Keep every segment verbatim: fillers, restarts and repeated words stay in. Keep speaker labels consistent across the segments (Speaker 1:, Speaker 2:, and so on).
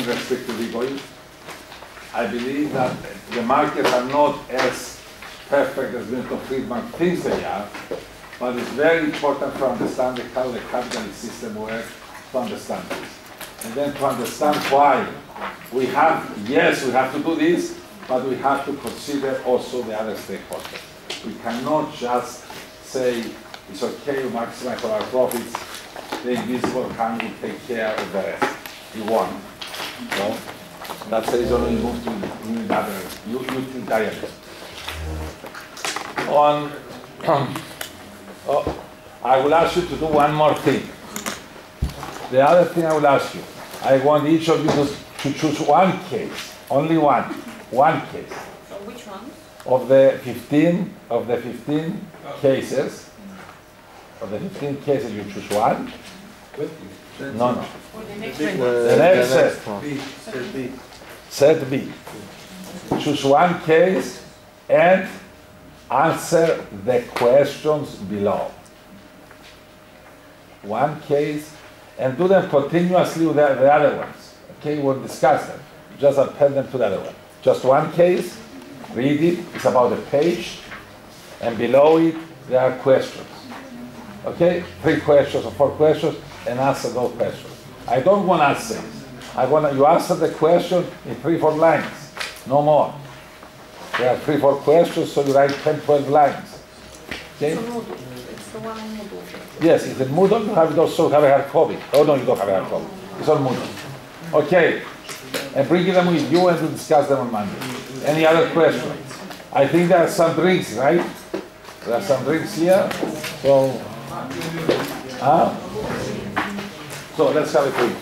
Speaker 1: restricted liquid. I believe that the markets are not as perfect as Milton Friedman thinks they are, but it's very important to understand how the capitalist system works, to understand this. And then to understand why we have, yes, we have to do this, but we have to consider also the other stakeholders. We cannot just say, it's okay to maximize our profits, the invisible hand will take care of the rest. You won't. So that's the reason we move to utilitarianism. On, oh, I will ask you to do one more thing. The other thing I will ask you, I want each of you to, to choose one case, only one, one case.
Speaker 2: So which one?
Speaker 1: Of the fifteen, of the fifteen cases, of the fifteen cases, you choose one. No, no.
Speaker 2: The next
Speaker 3: The,
Speaker 2: one.
Speaker 1: The next
Speaker 3: the next
Speaker 1: set.
Speaker 3: one.
Speaker 4: B, set B.
Speaker 1: Set B. Choose one case and answer the questions below. One case and do them continuously with the, the other ones. Okay, we'll discuss them. Just append them to the other one. Just one case, read it, it's about a page, and below it there are questions. Okay, three questions or four questions, and answer those questions. I don't want answers. I want you answer the question in three, four lines, no more. There are three, four questions, so you write ten, twelve lines. Okay?
Speaker 2: It's the Moodle. It's the one on Moodle.
Speaker 1: Yes, it's in Moodle. You have it also have a hard copy. Oh no, you don't have a hard copy. It's on Moodle. Okay, and bring them with you, and we'll discuss them on Monday. Any other questions? I think there are some drinks, right? There are some drinks here. So. Huh? So let's have a drink.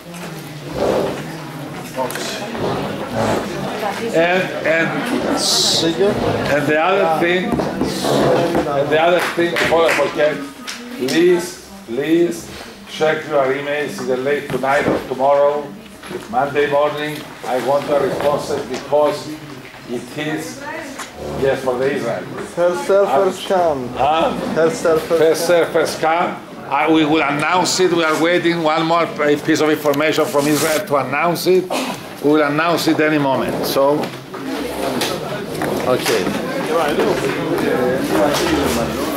Speaker 1: And and and the other thing, and the other thing, before I forget, please, please check your emails either late tonight or tomorrow, Monday morning. I want your responses because it is, yes, for the Israel.
Speaker 3: First serve, first come.
Speaker 1: Huh?
Speaker 3: First serve, first
Speaker 1: First serve, first come. Uh, we will announce it. We are waiting one more piece of information from Israel to announce it. We will announce it any moment. So, okay.